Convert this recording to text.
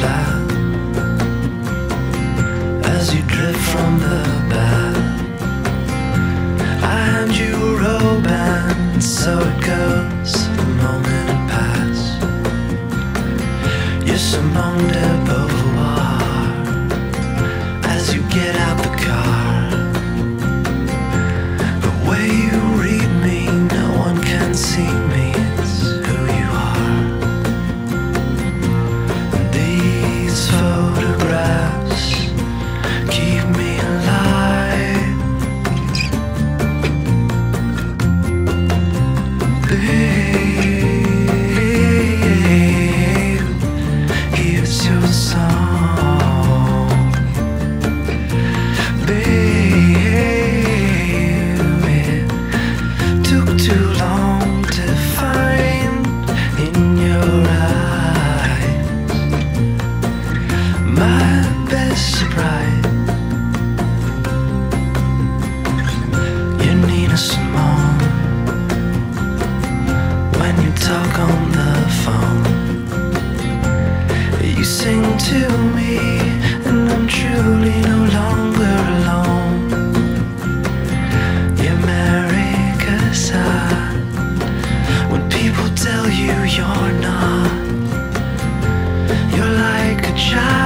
flat as you drift from the bath. I hand you a robe and so it goes. The moment it passed. You're Simone de Beauvoir as you get out the car. The way you read me, no one can see me. It's who you are. And these photographs keep me alive. Babe, here's your song. Babe, it took too long to find in your eyes my best surprise. You're Nina Simone when you talk on the phone. You sing to me and I'm truly no longer alone. You're Mary Cassatt when people tell you you're not. You're like a child